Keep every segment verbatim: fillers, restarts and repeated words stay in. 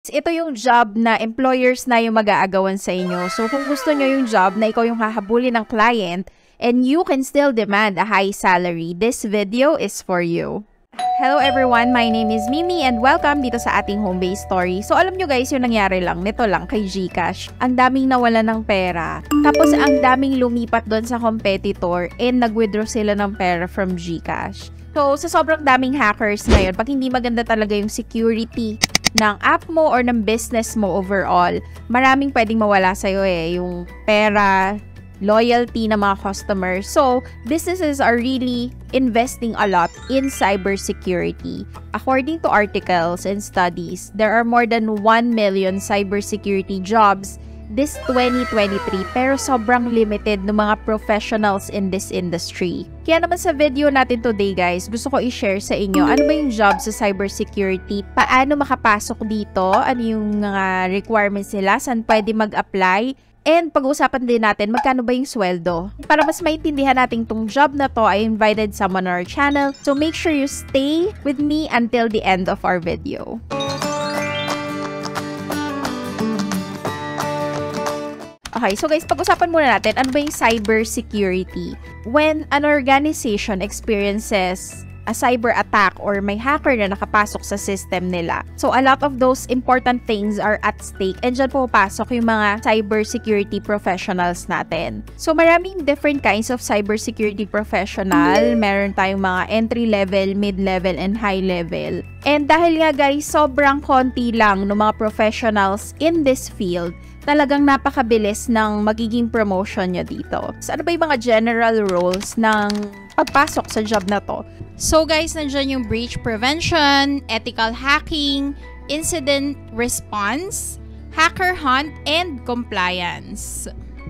Ito yung job na employers na yung mag-aagawan sa inyo. So, kung gusto nyo yung job na ikaw yung hahabulin ng client and you can still demand a high salary, this video is for you. Hello everyone, my name is Mimi and welcome dito sa ating home-based story. So, alam nyo guys, yung nangyari lang, nito lang kay GCash. Ang daming nawala ng pera. Tapos, ang daming lumipat doon sa competitor and nag-withdraw sila ng pera from GCash. So, sa sobrang daming hackers ngayon, pag hindi maganda talaga yung security ng app mo or ng business mo overall, maraming pwedeng mawala sa'yo eh. Yung pera, loyalty ng mga customers. So, businesses are really investing a lot in cybersecurity. According to articles and studies, there are more than one million cybersecurity jobs this twenty twenty-three, pero sobrang limited ng mga professionals in this industry. Kaya naman sa video natin today guys, gusto ko i-share sa inyo ano ba yung job sa cybersecurity, paano makapasok dito, ano yung mga requirements nila, saan pwede mag-apply, and pag-uusapan din natin magkano ba yung sweldo. Para mas maintindihan natin tong job na to, I invited someone on our channel, so make sure you stay with me until the end of our video. Okay, so guys, pag-usapan muna natin, ano ba yung cybersecurity? When an organization experiences a cyber attack or may hacker na nakapasok sa system nila. So, a lot of those important things are at stake and dyan pupasok yung mga cybersecurity professionals natin. So, maraming different kinds of cybersecurity professional. Meron tayong mga entry-level, mid-level, and high-level. And dahil nga guys, sobrang konti lang ng mga professionals in this field, talagang napakabilis ng magiging promotion nyo dito. So, ano ba yung mga general roles ng pagpasok sa job na to? So guys, nandyan yung breach prevention, ethical hacking, incident response, hacker hunt, and compliance.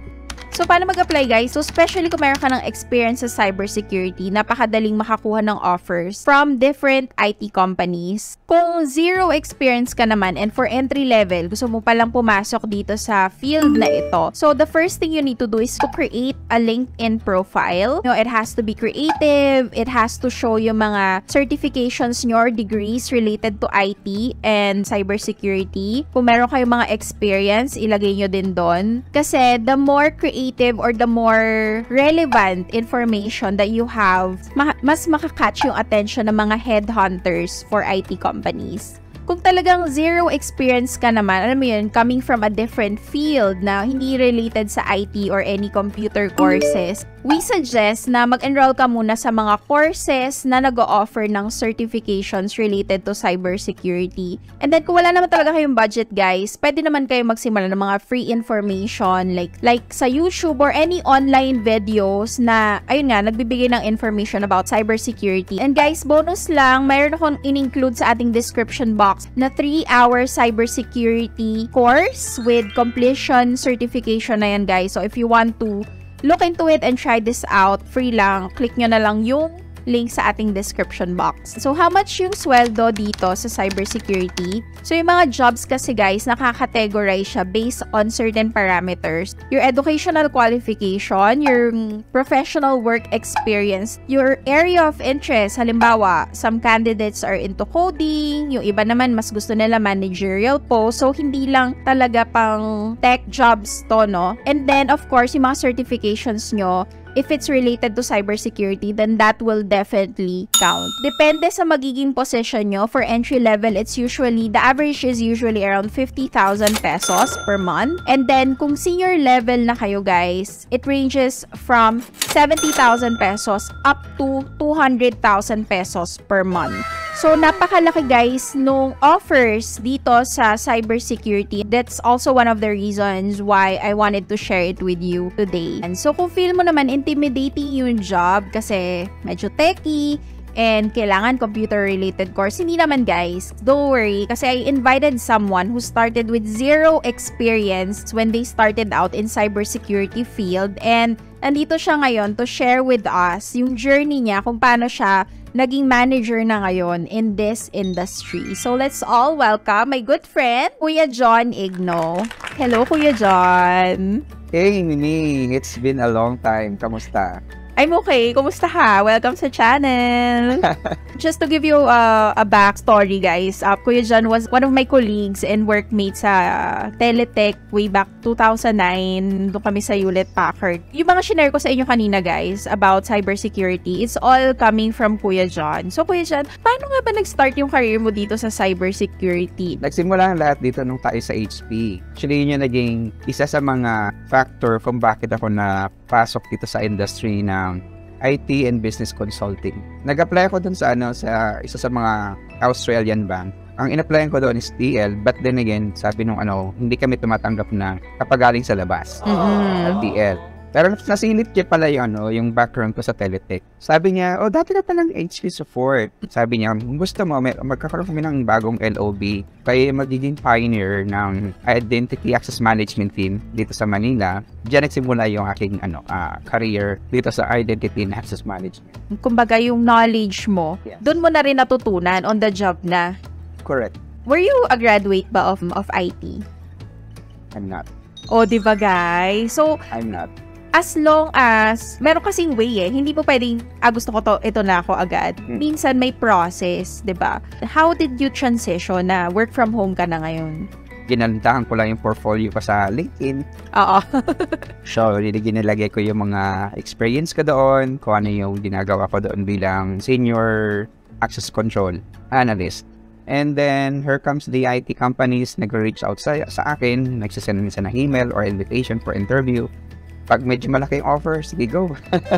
So, paano mag-apply guys? So, especially kung meron ka ng experience sa cybersecurity, napakadaling makakuha ng offers from different I T companies. Kung zero experience ka naman and for entry level, gusto mo palang pumasok dito sa field na ito. So, the first thing you need to do is to create a LinkedIn profile. You know, it has to be creative. It has to show yung mga certifications nyo or degrees related to I T and cybersecurity. Kung meron kayong mga experience, ilagay nyo din doon. Kasi the more creative or the more relevant information that you have, ma mas makakatch yung attention ng mga headhunters for I T companies. Kung talagang zero experience ka naman, alam mo yun, coming from a different field na hindi related sa I T or any computer courses, we suggest na mag-enroll ka muna sa mga courses na nag-o-offer ng certifications related to cybersecurity. And then, kung wala naman talaga kayong budget, guys, pwede naman kayo magsimula ng mga free information like, like sa YouTube or any online videos na, ayun nga, nagbibigay ng information about cybersecurity. And guys, bonus lang, mayroon akong in-include sa ating description box na three hour cybersecurity course with completion certification na yan, guys. So, if you want to look into it and try this out, free lang. Click nyo na lang yung link sa ating description box. So, how much yung sweldo dito sa cybersecurity? So, yung mga jobs kasi guys, nakakategorize siya based on certain parameters. Your educational qualification, your professional work experience, your area of interest. Halimbawa, some candidates are into coding, yung iba naman mas gusto nila managerial post. So, hindi lang talaga pang tech jobs to, no? And then, of course, yung mga certifications nyo, if it's related to cybersecurity, then that will definitely count. Depende sa magiging position nyo. For entry level, it's usually, the average is usually around fifty thousand pesos per month. And then, kung senior level na kayo guys, it ranges from seventy thousand pesos up to two hundred thousand pesos per month. So, napakalaki guys nung offers dito sa cybersecurity. That's also one of the reasons why I wanted to share it with you today. And so, kung feel mo naman intimidating yung job kasi medyo techy and kailangan computer-related course, hindi naman guys. Don't worry kasi I invited someone who started with zero experience when they started out in cybersecurity field and nandito siya ngayon to share with us yung journey niya kung paano siya naging manager na ngayon in this industry. So, let's all welcome my good friend, Kuya John Igno. Hello, Kuya John. Hey, Mimi. It's been a long time. Kamusta? I'm okay. Kumusta ka? Welcome sa channel. Just to give you uh, a backstory, guys. Uh, Kuya John was one of my colleagues and workmates sa uh, Teletech way back two thousand nine. Doon kami sa Hewlett Packard. Yung mga shinare ko sa inyo kanina, guys, about cybersecurity, it's all coming from Kuya John. So, Kuya John, paano nga ba nag-start yung career mo dito sa cybersecurity? Nagsimula ang lahat dito nung tayo sa H P. Actually, yun yung naging isa sa mga factor kung bakit ako napasok dito sa industry ng I T and business consulting. Nag-apply ako dun sa ano sa isa sa mga Australian bank. Ang in-applyan ko doon is T L, but then again, sabi nung ano, hindi kami tumatanggap na kapag galing sa labas. Mm-hmm. T L. Pero nasilip niya pala yung, ano, yung background ko sa Teletech. Sabi niya, oh, dati na palang H P support. Sabi niya, kung gusto mo, may, magkakaroon kami ng bagong L O B. Kaya magiging pioneer ng Identity Access Management Team dito sa Manila. Diyan nagsimula yung aking ano, uh, career dito sa Identity and Access Management. Kumbaga, yung knowledge mo, yes. Doon mo na rin natutunan on the job na. Correct. Were you a graduate ba of, of I T? I'm not. O, di ba, guys? So, I'm not. as long as, meron kasing way eh, hindi mo pwedeng, ah, gusto ko to, ito na ako agad. Hmm. Minsan may process, di ba? How did you transition na work from home ka na ngayon? Ginantahan ko lang yung portfolio ko sa LinkedIn. Oo. So, ginilagay ko yung mga experience ko doon, kung ano yung ginagawa ko doon bilang senior access control analyst. And then, here comes the I T companies, nag-reach out sa, sa akin, nagsasend minsan ng email or invitation for interview. Pag medyo malaki yung offer, sige, go.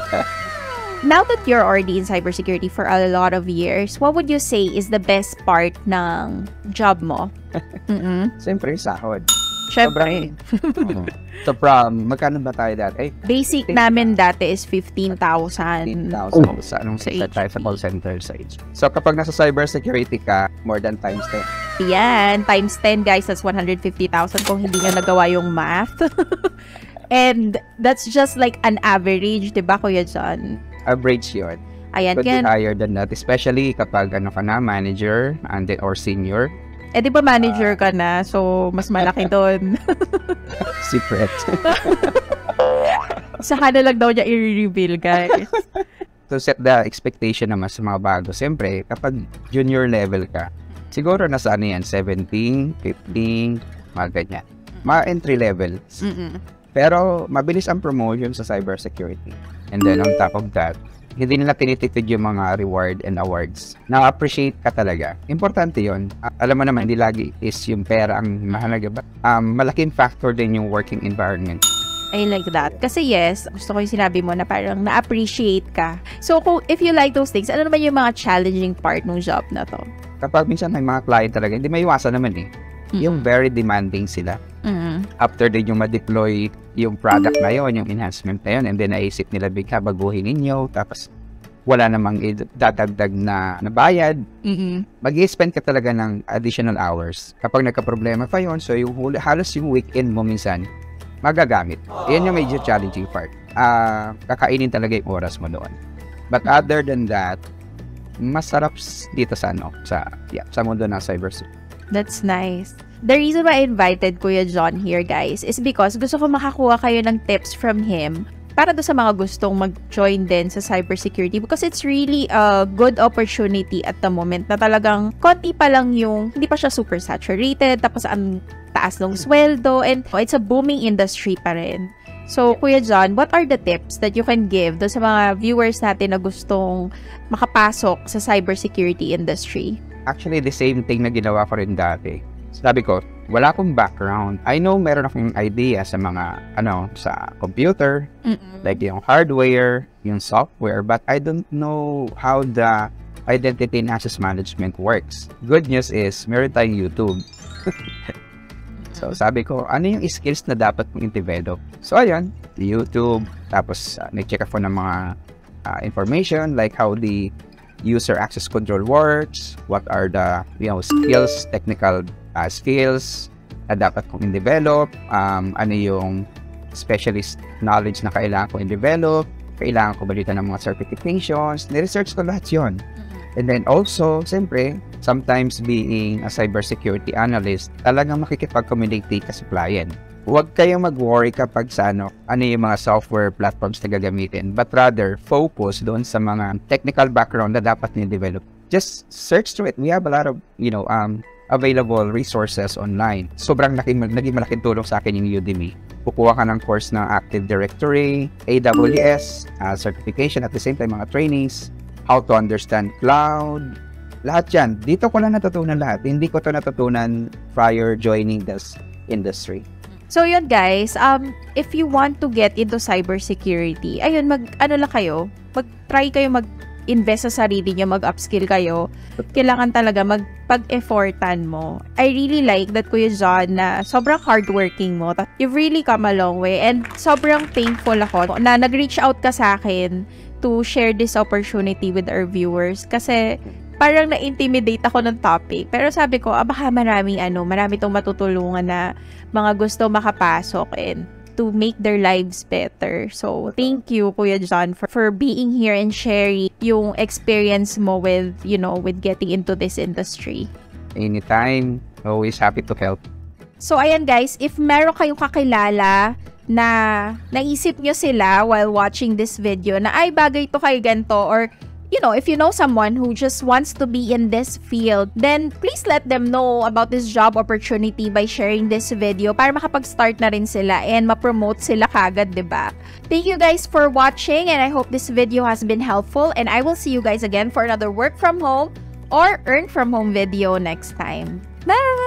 Now that you're already in cybersecurity for a lot of years, what would you say is the best part ng job mo? Mm-mm. Siyempre, sahod. Siyempre. uh-huh. So, from, magkano ba tayo dati? Basic namin dati is fifteen thousand. fifteen thousand oh. Sa anong sa sa tayo sa call center sa H P. So, kapag nasa cybersecurity ka, more than times ten. Yan. Times ten, guys. That's one hundred fifty thousand kung hindi nyo nagawa yung math. And that's just like an average, diba, Kuya John? Average yun. Ayan, could can... be higher than that, especially kapag ano ka na, manager and then, or senior. Eh, di ba manager ka na? So, mas malaki doon. Secret. Saka na lang daw niya i-reveal, guys. To set the expectation naman sa mga bago. Siyempre, kapag junior level ka, siguro nasa ano yan, seventeen, fifteen, mga ganyan. Mga entry level. Mm-mm. Pero, mabilis ang promotion sa cybersecurity. And then, on top of that, hindi nila tinitipid yung mga reward and awards. Na-appreciate ka talaga. Importante yon. Alam mo naman, hindi lagi is yung pera ang mahalaga. But, um, malaking factor din yung working environment. I like that. Kasi yes, gusto ko yung sinabi mo na parang na-appreciate ka. So, kung, if you like those things, ano naman yung mga challenging part ng job na to? Kapag minsan may mga client talaga, hindi may iwasan naman eh. Mm-hmm. Yung very demanding sila. Mm-hmm. After din yung ma-deploy yung product na yun, yung enhancement na yun, and then naisip nila bigla baguhin ninyo, tapos wala namang dadagdag na nabayad, mm-hmm. mag-i-spend ka talaga ng additional hours. Kapag nagka-problema pa yun, so yung halos yung weekend mo minsan, magagamit. Yan yung major challenging part. Uh, kakainin talaga yung oras mo doon. But other than that, masarap dito sa ano, sa, yeah, sa mundo ng cybersecurity. That's nice. The reason why I invited Kuya John here, guys, is because gusto ko makakuha kayo ng tips from him para do sa mga gustong mag-join din sa cybersecurity because it's really a good opportunity at the moment na talagang konti pa lang yung, hindi pa siya super saturated, tapos ang taas ng sweldo, and oh, it's a booming industry pa rin. So, Kuya John, what are the tips that you can give do sa mga viewers natin na gustong makapasok sa cybersecurity industry? Actually, the same thing na ginawa ko rin dati. Sabi ko, wala akong background. I know meron akong idea sa mga, ano, sa computer, mm-mm. like yung hardware, yung software, but I don't know how the identity and access management works. Good news is, meron tayong YouTube. So, sabi ko, ano yung skills na dapat mong i-develop? So, ayan, YouTube, tapos uh, nag-check ako ng mga uh, information, like how the user access control works, what are the, you know, skills, technical uh, skills na dapat kong i-develop, um, ano yung specialist knowledge na kailangan kong i-develop, kailangan ko balita ng mga certifications, ni-research ko lahat yun. And then also, siyempre, sometimes being a cybersecurity analyst, talagang makikipag-communicate ka sa client. Huwag kayong mag-worry kapag sa ano, ano yung mga software platforms na gagamitin, but rather focus doon sa mga technical background na dapat ni-develop. Just search through it. We have a lot of, you know, um, available resources online. Sobrang laki, naging malaking tulong sa akin yung Udemy. Kukuha ka ng course ng Active Directory, A W S, uh, certification, at the same time mga trainings, how to understand cloud, lahat yan. Dito ko lang natutunan lahat. Hindi ko to natutunan prior joining this industry. So yun guys, um, if you want to get into cybersecurity, ayun, mag, ano lang kayo, mag-try kayo mag-invest sa sarili nyo, mag-upskill kayo. Kailangan talaga magpag-effortan mo. I really like that, Kuya John, na sobrang hardworking mo. You've really come a long way. And sobrang thankful ako na nag-reach out ka sa akin to share this opportunity with our viewers. Kasi parang na-intimidate ako ng topic. Pero sabi ko, ah, baka maraming ano, marami itong matutulungan na mga gusto makapasok and to make their lives better. So, thank you, Kuya John, for, for being here and sharing yung experience mo with, you know, with getting into this industry. Anytime, always happy to help. So, ayan guys, if meron kayong kakilala na naisip nyo sila while watching this video na ay bagay to kay ganito, or you know, if you know someone who just wants to be in this field, then please let them know about this job opportunity by sharing this video para makapag-start na rin sila and ma-promote sila kagad, diba? Thank you guys for watching, and I hope this video has been helpful, and I will see you guys again for another work from home or earn from home video next time. Bye!